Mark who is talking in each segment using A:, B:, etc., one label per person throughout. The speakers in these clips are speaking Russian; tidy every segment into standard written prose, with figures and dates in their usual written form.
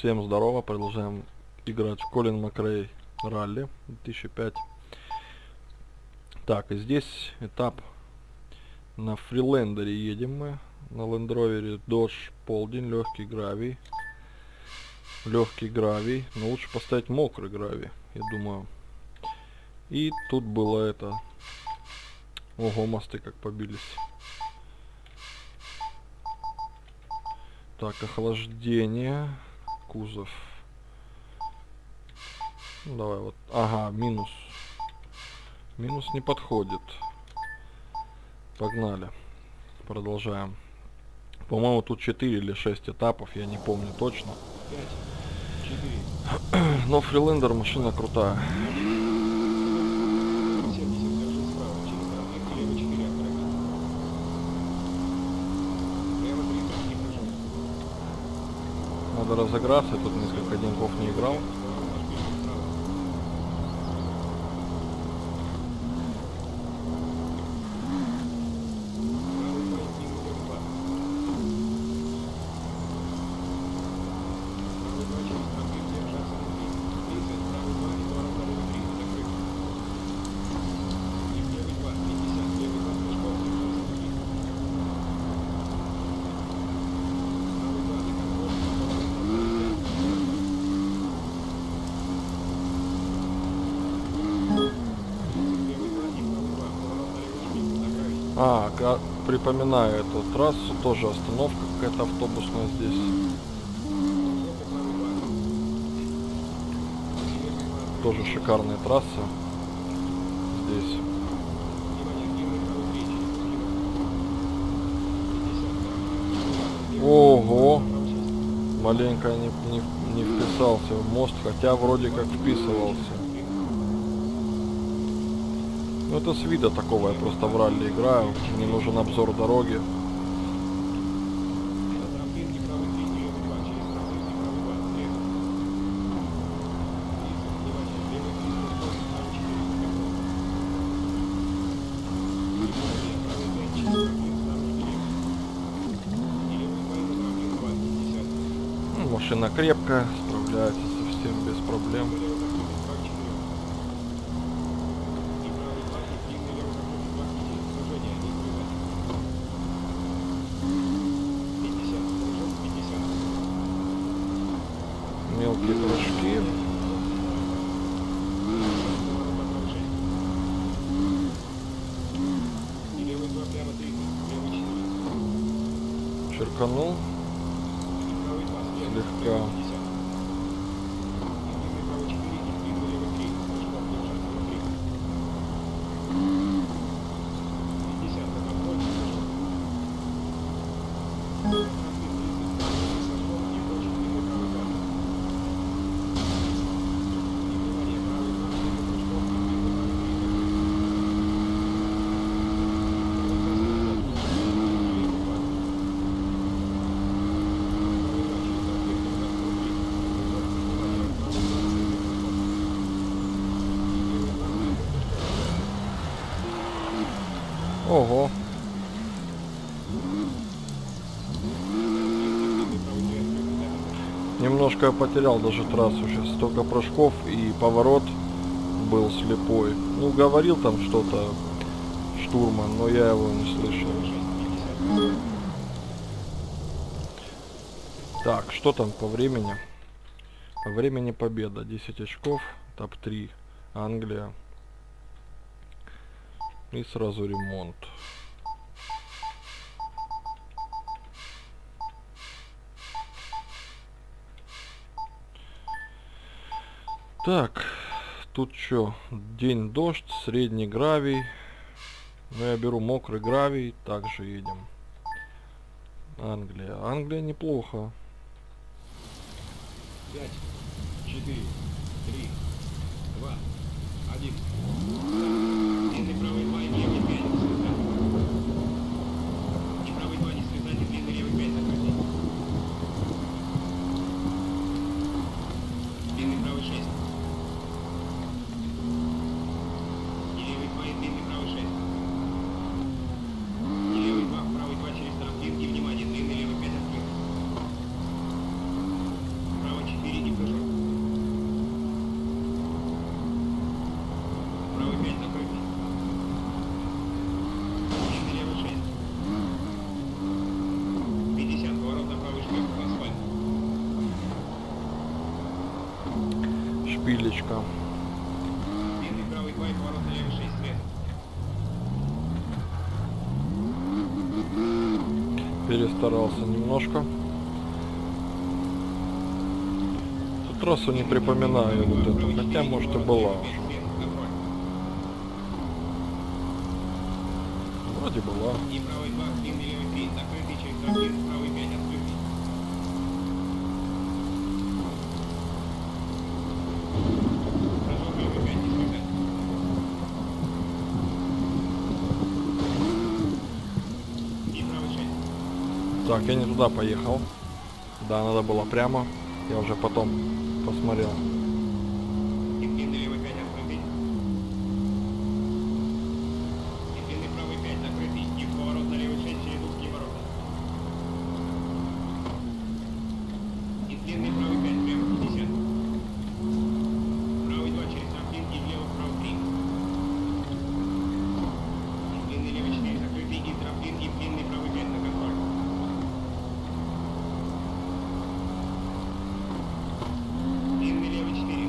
A: Всем здорово, продолжаем играть в Колин Макрей Ралли 2005. Так, и здесь этап на Фрилендере едем мы. На лендровере Dodge полдень, легкий гравий. Легкий гравий, но лучше поставить мокрый гравий, я думаю. И тут было это... Ого, мосты как побились. Так, охлаждение, кузов. Ну, давай вот, ага, минус. Минус не подходит. Погнали. Продолжаем. По-моему, тут 4 или 6 этапов, я не помню точно.
B: 5, 4.
A: Но Фрилендер машина крутая. Надо разыграться, я тут несколько деньков не играл. Припоминаю эту трассу, тоже остановка какая-то автобусная здесь. Тоже шикарная трасса здесь. Ого! Маленько не вписался в мост, хотя вроде как вписывался. Ну это с вида такого, я просто в ралли играю, мне нужен обзор дороги. Ну, машина крепкая, справляется совсем без проблем. Мелкие прыжки. Черканул слегка. Ого. Немножко я потерял даже трассу сейчас. Столько прыжков и поворот был слепой. Ну, говорил там что-то штурман, но я его не слышал. Так, что там по времени? По времени победа. 10 очков. Топ-3. Англия. И сразу ремонт. Так, тут что? День дождь, средний гравий. Ну, я беру мокрый гравий, также едем. Англия. Англия неплохо.
B: 5, 4, 3, 2, 1. Длинный правый 2, левый 5, слезать. И правый 2, не слезать, и длинный левый 5 закрыть. Длинный правый 6. И левый 2, и длинный правый 6. И левый 2, правый 2 через трамплин, и внимание, длинный левый 5 открыт. Право 4.
A: шпилечка.
B: Длинный правый 2 и поворот налево 6, срез.
A: Перестарался немножко. Тут трассу не припоминаю вот эту, хотя может и была уже. Вроде была.
B: И правый 2, длинный левый 3, закрытый через тропин, правый 5, открытый. Прожог левый 5, не связать. И правый 6.
A: Так, я не туда поехал. Да, надо было прямо. Я уже потом посмотрел.
B: И длинный левый 5, открытый. И длинный правый 5, закрытый. И в поворот налево 6, через узкие ворота. И длинный правый 5, прямо 50. Правый 2 через трамплин и влево вправо 3. И длинный левый 4, закрытый. И трамплин, и длинный правый 5 на контроль. Длинный левый 4.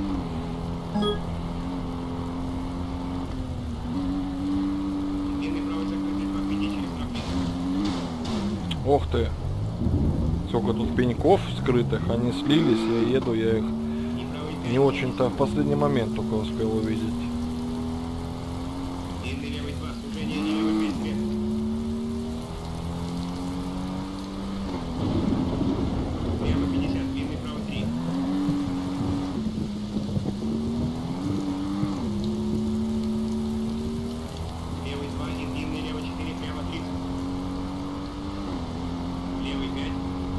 B: Длинный правый закрытый, подведи через трамплин.
A: Ох ты. Сколько тут пеньков скрытых. Они слились, я еду, я их
B: И правый 5.
A: не очень-то в последний момент только успел увидеть.
B: Длинный левый 2, сужение и левый 5 срез. Прямо 50, длинный правый 3. Левый 2 и длинный левый 4, прямо 30. Левый 5.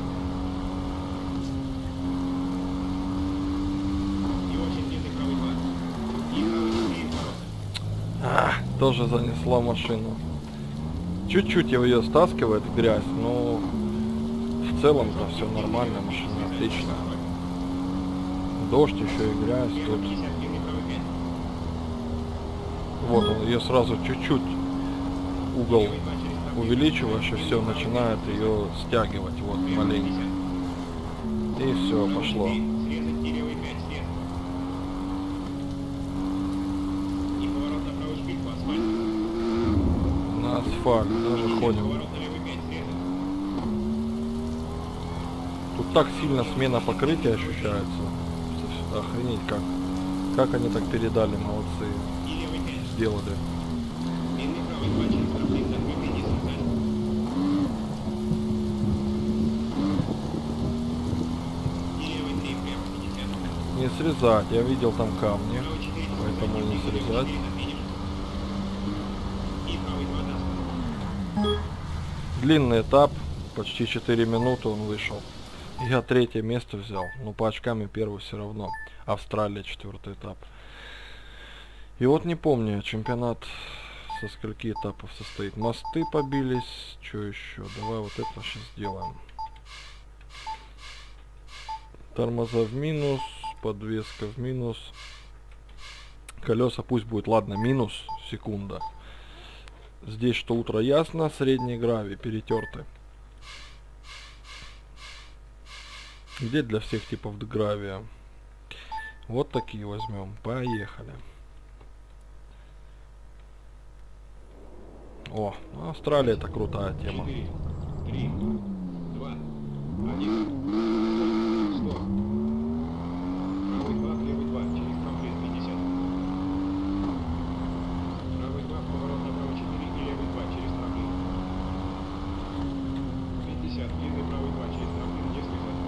B: И очень длинный правый 2. И правый 4 ворота.
A: Тоже занесла машину. Чуть-чуть ее стаскивает в грязь, но в целом-то все нормально, машина отлично. Дождь, еще и грязь
B: Прямо
A: тут.
B: 50, длинный правый 5.
A: Вот он, ее сразу чуть-чуть угол
B: Левый 2 через тропин.
A: увеличиваешь, и все, начинает ее стягивать, вот,
B: Прямо
A: маленько.
B: 50.
A: И все,
B: Правый
A: пошло.
B: 4, срезать и левый 5 срез. И поворот на правый шпиль по асфальту.
A: На асфальт даже
B: И
A: ходим.
B: поворот на левый 5 срезать.
A: Тут так сильно смена покрытия ощущается. Охренеть как. Как они так передали, молодцы.
B: И левый 5.
A: Сделали.
B: Длинный правый 2 через трамплин, закрытый, не срезать. И левый 3, прямо 50.
A: Не срезать, я видел там камни.
B: Правый 4,
A: Поэтому не срезать.
B: И правый 2 даст.
A: Длинный этап, почти 4 минуты он вышел. Я третье место взял, но по очкам и первый все равно. Австралия, 4-й этап. И вот не помню, чемпионат со скольки этапов состоит. Мосты побились, что еще? Давай вот это сейчас сделаем. Тормоза в минус, подвеска в минус. Колеса пусть будет, ладно, минус, секунда. Здесь что утро ясно, средний гравий, перетерты. Где для всех типов гравия? Вот такие возьмем. Поехали. О, Австралия это крутая тема.
B: 4, 3, 2, 1. 100. Правый 2, левый 2, через трамплин 50. Правый 2, поворот направо 4 и левый 2 через трамплин. 50, длинный правый 2 через трамплин, не срезать.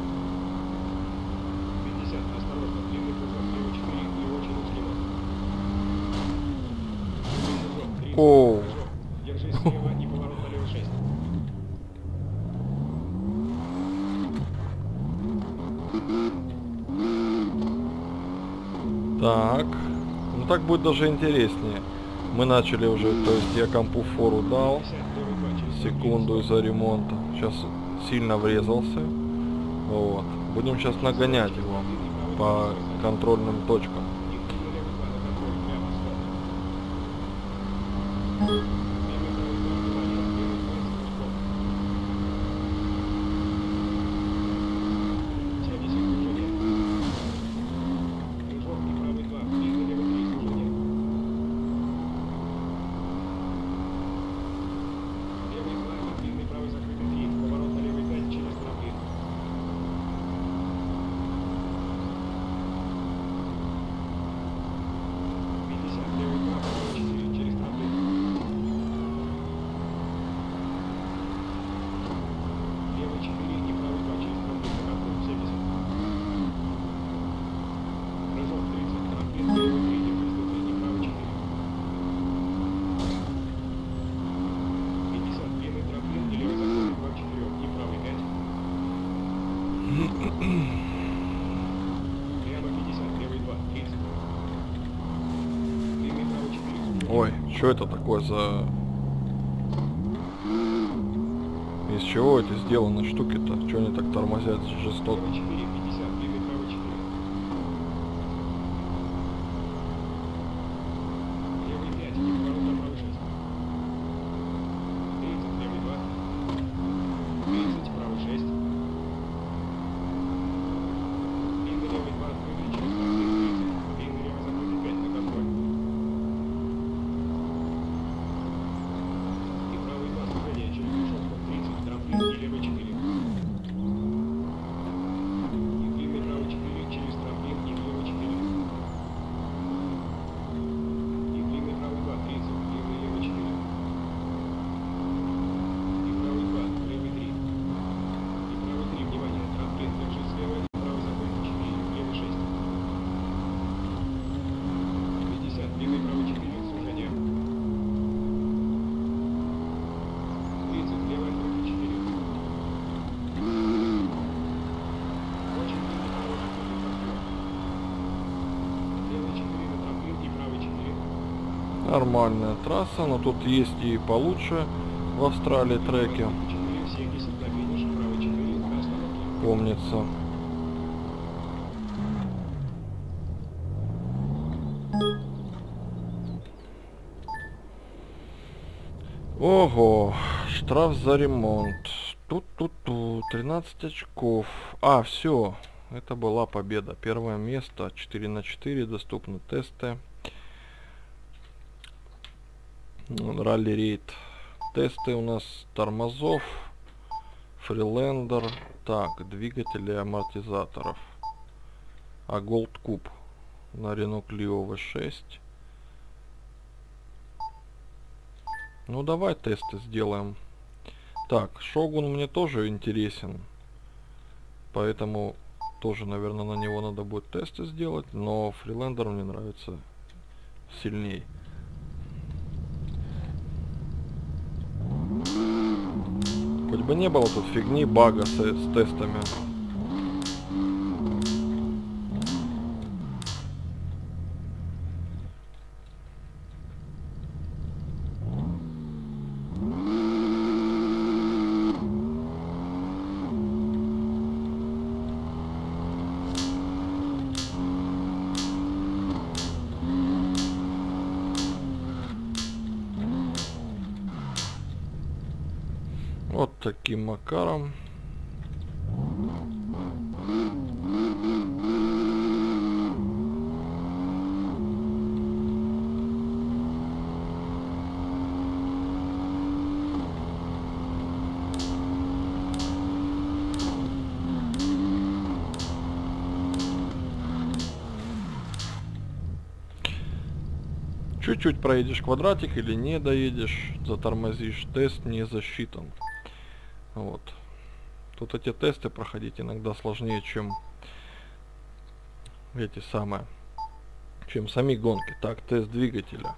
B: 50, осторожно, длинный кружок, левый 4 и очень узкий лоб. Кружок, 30,
A: Оу.
B: кружок. Держись слева и поворот налево 6.
A: Так. Ну так будет даже интереснее. Мы начали уже, то есть я компу фору дал.
B: 50, левый 2 через
A: Секунду из-за ремонта. Сейчас сильно врезался. Вот. Будем сейчас нагонять его по контрольным точкам.
B: и длинный левый 2 на контроль, прямо 100. Длинный правый 2 внимание, левый 2 с кружком. Тянись и движение. Прямо 50, левый 2, 30. Длинный право 4, сужение.
A: Ой, что это такое за... Из чего эти сделаны штуки-то? Что они так тормозят жестоко?
B: Левый 4, 50, длинный право 4. Левый 5, не поворот направо 6. 30, левый 2. 30, право 6. Длинный левый 2, открытый через трамплин 30. Длинный левый закрытый 5 на контроль. И правый 2, сужение через решетку 30, трамплин и левый 4. И длинный право 4 через трамплин и левый 4. И длинный правый 2, 30, длинный левый 4. И правый 2, левый 3. И правый 3, внимание, трамплин, держи слева, правый закрытый 4, левый 6. 50, длинный правый 4, сужение. 30, левый открытый 4. Очень длинный правый закрытый подъем. Левый 4 на трамплин и правый 4.
A: Нормальная трасса, но тут есть и получше в Австралии треки,
B: 4, 70 на финиш, правый 4, на остановке.
A: помнится. Ого, штраф за ремонт. Тут 13 очков. А, все. Это была победа. Первое место. 4×4. Доступны тесты. Ралли-рейд. Тесты у нас тормозов. Фрилендер. Так, двигатели амортизаторов. А Gold Cube на Renault Clio V6. Ну давай тесты сделаем. Так, Шогун мне тоже интересен. Поэтому тоже, наверное, на него надо будет тесты сделать. Но Фрилендер мне нравится сильней. Хоть бы не было тут фигни, бага с тестами. Вот таким макаром. Чуть-чуть проедешь квадратик или не доедешь, затормозишь, тест не засчитан. Вот. Тут эти тесты проходить иногда сложнее, чем эти самые, чем сами гонки. Так, тест двигателя.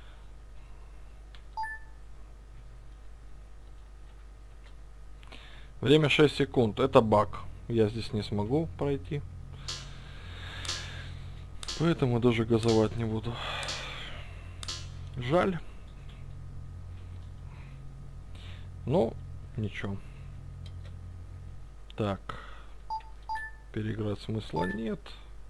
A: Время 6 секунд. Это баг. Я здесь не смогу пройти. Поэтому даже газовать не буду. Жаль. Но ничего. Так. Переиграть смысла нет.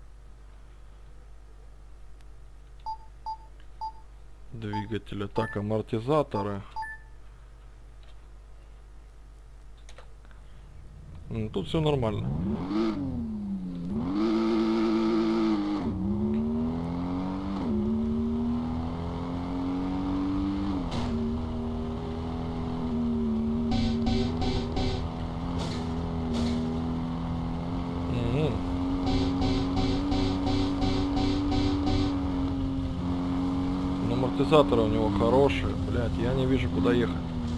A: Двигателя. Так, амортизаторы. Тут все нормально. Амортизаторы у него хорошие, блядь, я не вижу, куда ехать.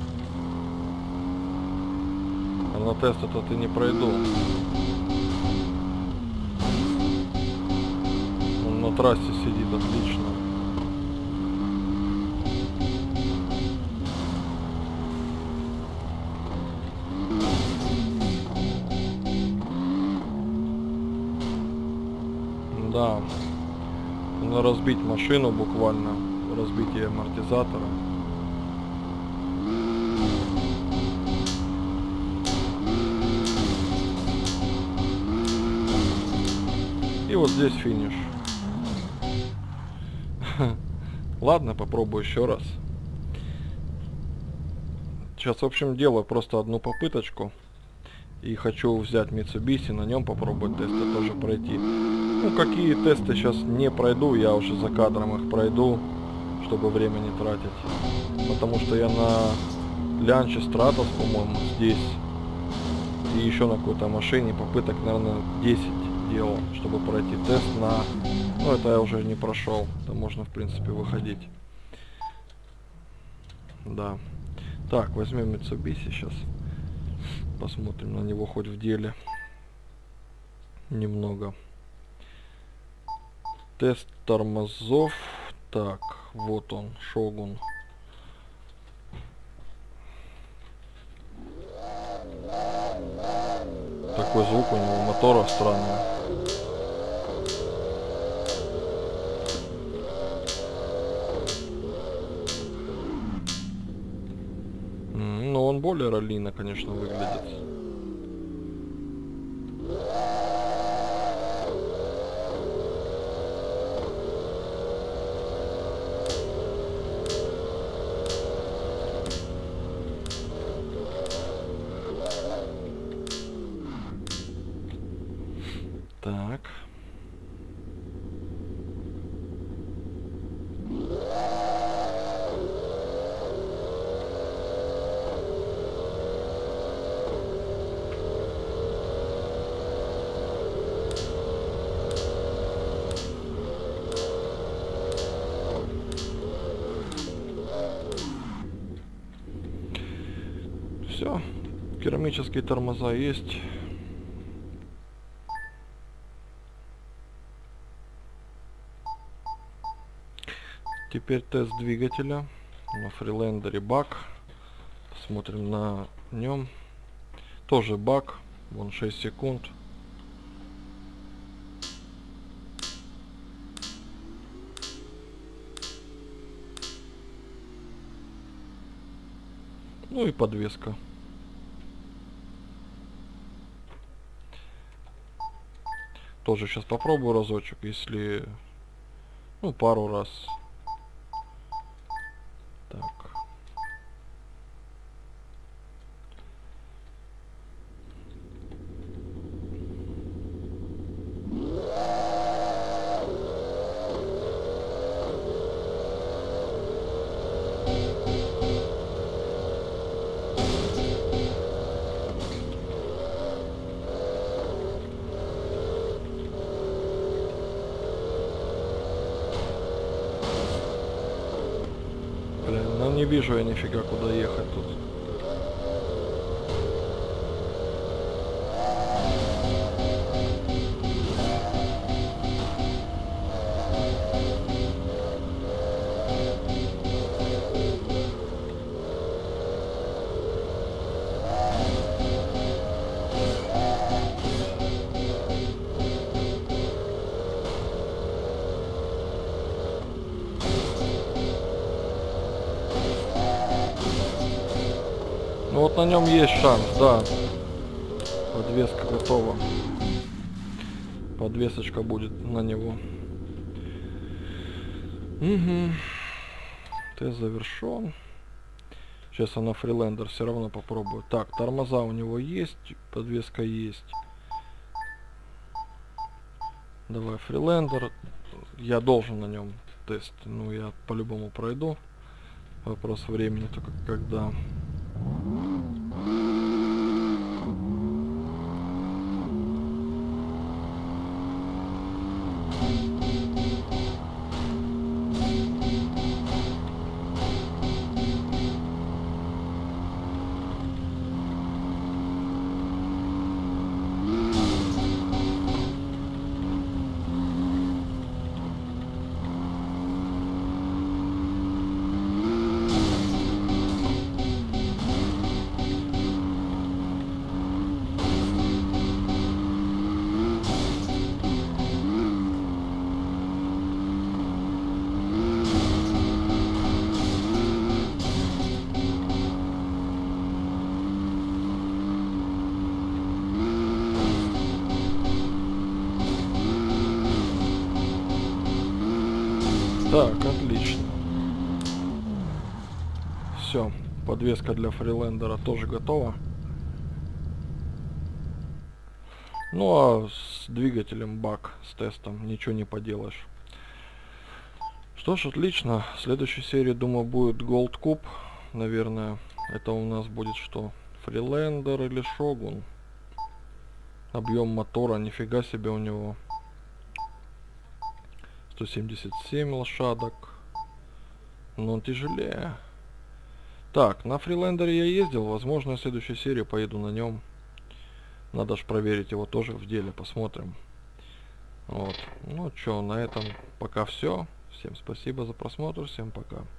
A: А на тест это ты не пройду. Он на трассе сидит отлично. Да. Надо разбить машину буквально. Разбитие амортизатора. И вот здесь финиш. Ладно, попробую еще раз. Сейчас, в общем, делаю просто одну попыточку. И хочу взять Mitsubishi, на нем попробовать тесты тоже пройти. Ну, какие тесты сейчас не пройду, я уже за кадром их пройду, чтобы время не тратить. Потому что я на Lancia Stratos, по-моему, здесь. И еще на какой-то машине попыток, наверное, 10 делал, чтобы пройти тест на... Ну, это я уже не прошел. Это можно, в принципе, выходить. Да. Так, возьмем Mitsubishi сейчас. Посмотрим на него хоть в деле. Немного. Тест тормозов. Так, вот он, Shogun. Такой звук у него мотора странный. Но он более раллийно, конечно, выглядит. Так. Все, керамические тормоза есть. Теперь тест двигателя на Freelander бак. Посмотрим на нем. Тоже бак. Вон 6 секунд. Ну и подвеска. Тоже сейчас попробую разочек, если... Ну, пару раз. Так. Блин, ну не вижу я нифига, куда ехать тут. Ну вот на нем есть шанс, да. Подвеска готова. Подвесочка будет на него. Угу. Тест завершен. Сейчас я на Freelander все равно попробую. Так, тормоза у него есть, подвеска есть. Давай Freelander. Я должен на нем тест. Ну, я по-любому пройду. Вопрос времени только когда. Так, отлично. Все, подвеска для фрилендера тоже готова. Ну а с двигателем бак, с тестом, ничего не поделаешь. Что ж, отлично. В следующей серии, думаю, будет Gold Cube. Наверное, это у нас будет что? Фрилендер или Шогун? Объем мотора, нифига себе у него. 177 лошадок. Но он тяжелее. Так, на фрилендере я ездил. Возможно, в следующей серии поеду на нем. Надо ж проверить его тоже в деле. Посмотрим. Вот. Ну что, на этом пока все. Всем спасибо за просмотр. Всем пока.